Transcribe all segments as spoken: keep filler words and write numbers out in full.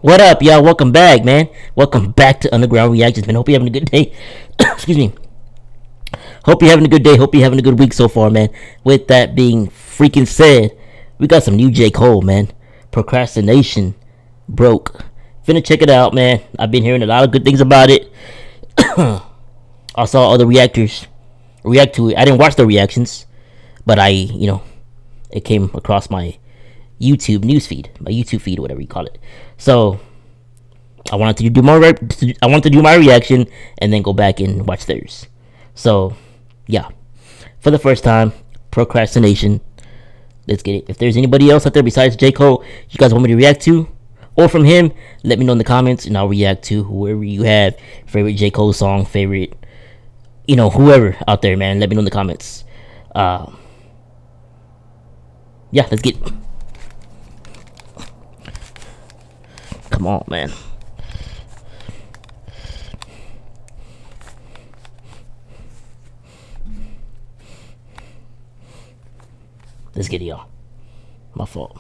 What up, y'all? Welcome back, man. Welcome back to Underground Reactions, man. Hope you're having a good day. Excuse me. Hope you're having a good day. Hope you're having a good week so far, man. With that being freaking said, we got some new J. Cole, man. Procrastination broke. Finna check it out, man. I've been hearing a lot of good things about it. I saw other reactors react to it. I didn't watch the reactions, but I, you know, it came across my YouTube newsfeed, my YouTube feed, whatever you call it. So I wanted to do my re- I wanted to do my reaction and then go back and watch theirs. So yeah, for the first time, Procrastination. Let's get it. If there's anybody else out there besides J. Cole you guys want me to react to, or from him, let me know in the comments and I'll react to whoever you have favorite J. Cole song, favorite, you know, whoever out there, man. Let me know in the comments. Uh, yeah, let's get it. Come on, man. Let's get it, y'all. My fault.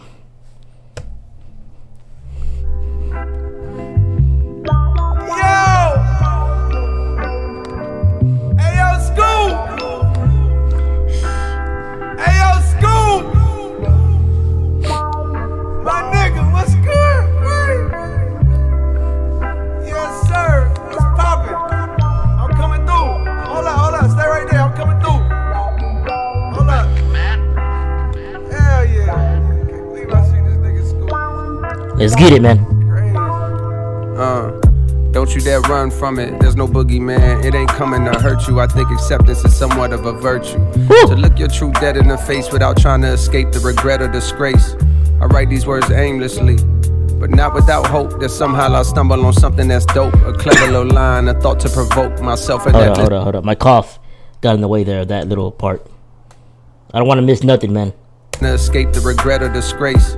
Let's get it, man. Uh, don't you dare run from it. There's no boogeyman. It ain't coming to hurt you. I think acceptance is somewhat of a virtue. Woo! To look your truth dead in the face without trying to escape the regret or disgrace. I write these words aimlessly, but not without hope that somehow I'll stumble on something that's dope. A clever little line, a thought to provoke myself. Hold on, hold on, hold on. My cough got in the way there, that little part. I don't want to miss nothing, man. To escape the regret or disgrace.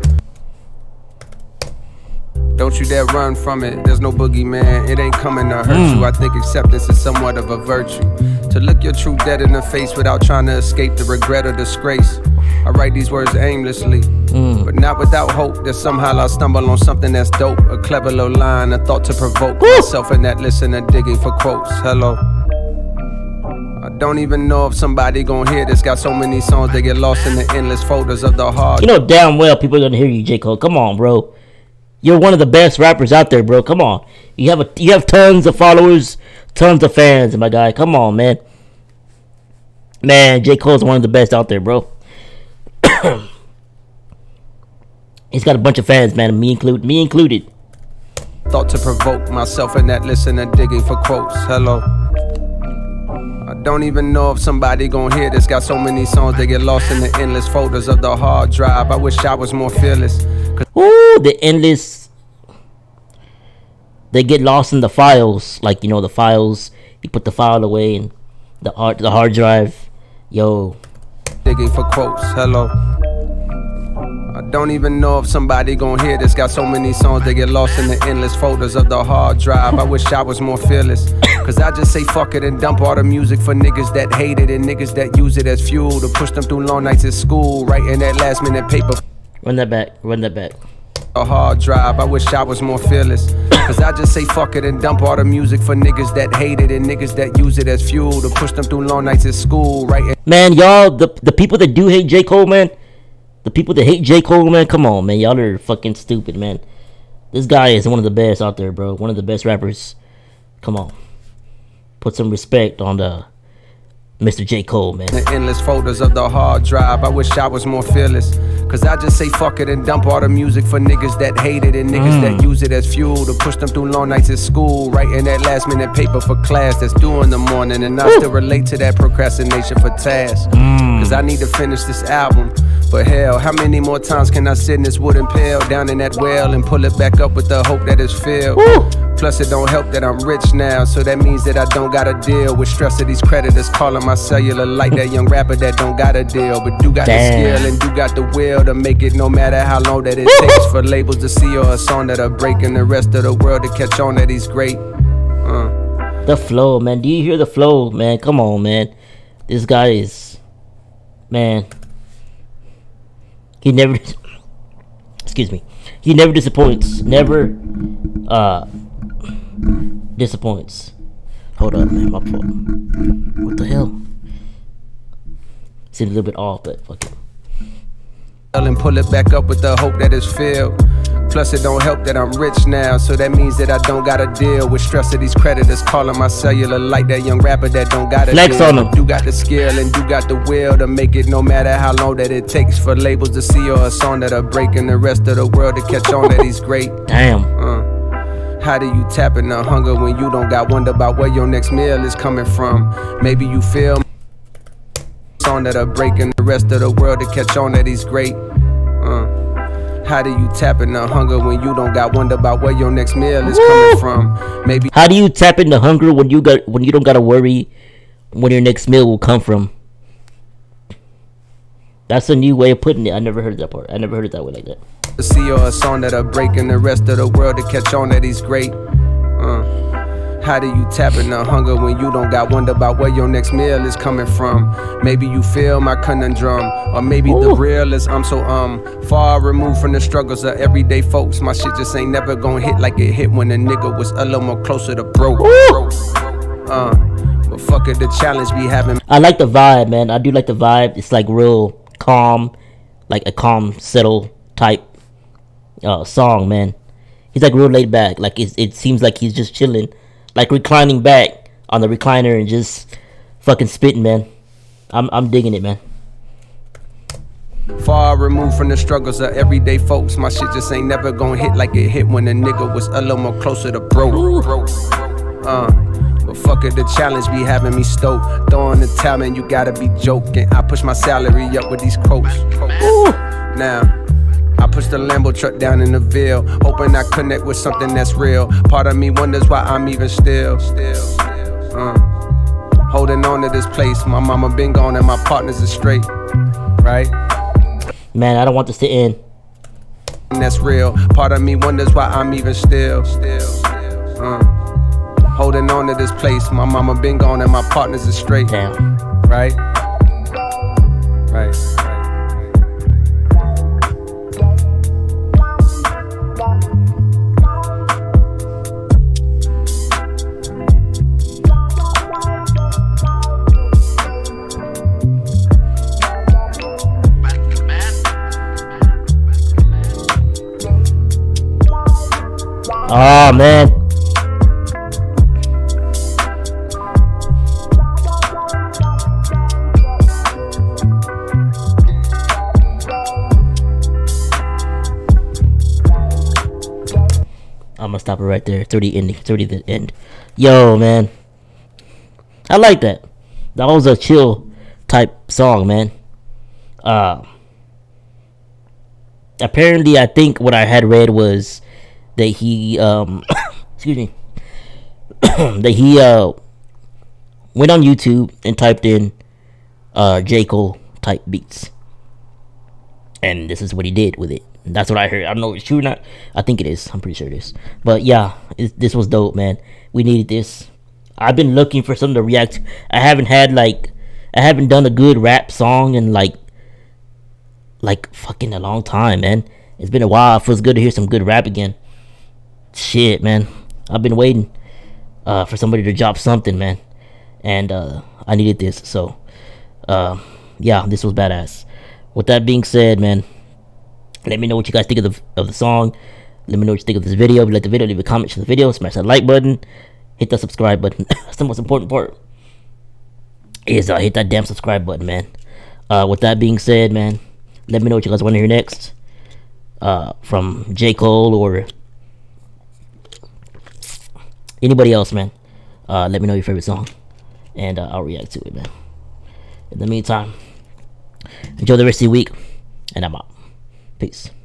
Don't you dare run from it. There's no boogeyman. It ain't coming to hurt mm. you. I think acceptance is somewhat of a virtue. To look your truth dead in the face without trying to escape the regret or disgrace. I write these words aimlessly, mm. but not without hope that somehow I'll stumble on something that's dope. A clever little line, a thought to provoke Woo! myself in that listener digging for quotes. Hello. I don't even know if somebody gonna hear this. Got so many songs they get lost in the endless folders of the heart. You know damn well people are gonna hear you, J. Cole. Come on, bro. You're one of the best rappers out there, bro. Come on. You have a you have tons of followers, tons of fans, my guy. Come on, man. Man, J. Cole's one of the best out there, bro. He's got a bunch of fans, man. Me included. Me included. Thought to provoke myself in that listener digging for quotes. Hello. I don't even know if somebody gonna hear this. Got so many songs they get lost in the endless folders of the hard drive. I wish I was more fearless. Ooh, the endless. They get lost in the files, like, you know, the files. You put the file away in the hard the hard drive. Yo. Digging for quotes. Hello. I don't even know if somebody gonna hear this. Got so many songs they get lost in the endless folders of the hard drive. I wish I was more fearless. Cause I just say fuck it and dump all the music for niggas that hate it and niggas that use it as fuel to push them through long nights at school, writing that last minute paper. Run that back, run that back. A hard drive, I wish I was more fearless. Cause I just say fuck it and dump all the music for niggas that hate it and niggas that use it as fuel to push them through long nights at school, writing. Man, y'all, the, the people that do hate J. Cole, man, the people that hate J. Cole, man, come on, man. Y'all are fucking stupid, man. This guy is one of the best out there, bro. One of the best rappers. Come on. Put some respect on the Mister J. Cole, man. The endless folders of the hard drive. I wish I was more fearless. Cause I just say fuck it and dump all the music for niggas that hate it and niggas mm. that use it as fuel to push them through long nights at school, writing that last minute paper for class that's due in the morning. And I Woo. still relate to that procrastination for tasks. Mm. Cause I need to finish this album. But hell, how many more times can I sit in this wooden pail down in that well and pull it back up with the hope that it's filled? Woo. Plus it don't help that I'm rich now, so that means that I don't gotta deal with stress of these creditors calling my cellular like that young rapper that don't got a deal, but do got Damn. the skill and do got the will to make it no matter how long that it Woo. takes for labels to see or a song that are breaking the rest of the world to catch on that he's great. Uh. The flow, man. Do you hear the flow, man? Come on, man. This guy is, man. He never, excuse me. He never disappoints. Never, uh disappoints. Hold up, man, my fault. What the hell? Seems a little bit off, but fuck it. And pull it back up with the hope that it's filled. Plus it don't help that I'm rich now, so that means that I don't gotta deal with stress of these creditors calling my cellular like that young rapper that don't gotta flex deal. on them. You got the skill and you got the will to make it, no matter how long that it takes for labels to see or a song that are breaking the rest of the world to catch on that he's great. Damn. Uh, how do you tap in the hunger when you don't got wonder about where your next meal is coming from? Maybe you feel song that are breaking the rest of the world to catch on that he's great. Uh, How do you tap in the hunger when you don't got wonder about where your next meal is Woo! coming from? Maybe. How do you tap into hunger when you got when you don't gotta worry when your next meal will come from? That's a new way of putting it. I never heard that part. I never heard it that way like that. To see or a song that are breaking the rest of the world to catch on that he's great. Uh, how do you tap in the hunger when you don't got wonder about where your next meal is coming from? Maybe you feel my conundrum, or maybe Ooh. the real is I'm so um far removed from the struggles of everyday folks. My shit just ain't never gonna hit like it hit when a nigga was a little more closer to broke. Uh, but fuck it, the challenge we having. I like the vibe, man. I do like the vibe. It's like real calm, like a calm, settle type uh, song, man. He's like real laid back. Like it, it seems like he's just chilling, like reclining back on the recliner and just fucking spitting, man. I'm I'm digging it, man. Far removed from the struggles of everyday folks. My shit just ain't never gonna hit like it hit when a nigga was a little more closer to broke. Uh, but fuck it, the challenge be having me stoked. Throwing the towel, man, you gotta be joking. I push my salary up with these quotes. Now, I push the Lambo truck down in the Ville, hoping I connect with something that's real. Part of me wonders why I'm even still. Uh, holding on to this place. My mama been gone and my partners are straight. Right? Man, I don't want this to end. And that's real. Part of me wonders why I'm even still. Uh, holding on to this place. My mama been gone and my partners are straight. Damn. Right? Right. Oh man. I'm gonna stop it right there. thirty ending, thirty the end. Yo, man, I like that. That was a chill type song, man. Uh, apparently, I think what I had read was that he, um, excuse me, that he uh went on YouTube and typed in uh J. Cole type beats, and this is what he did with it. That's what I heard. I don't know if it's true or not. I think it is. I'm pretty sure it is. But yeah, it, this was dope, man. We needed this. I've been looking for something to react to. I haven't had like, I haven't done a good rap song in like, like fucking a long time, man. It's been a while. It feels good to hear some good rap again. Shit, man. I've been waiting uh, for somebody to drop something, man. And uh, I needed this. So, uh, yeah, this was badass. With that being said, man, let me know what you guys think of the of the song. Let me know what you think of this video. If you like the video, leave a comment to the video. Smash that like button. Hit that subscribe button. That's the most important part. Is uh, hit that damn subscribe button, man. Uh, with that being said, man, let me know what you guys want to hear next. Uh, from J. Cole or anybody else, man. Uh, let me know your favorite song, and uh, I'll react to it, man. In the meantime, enjoy the rest of your week, and I'm out. Peace.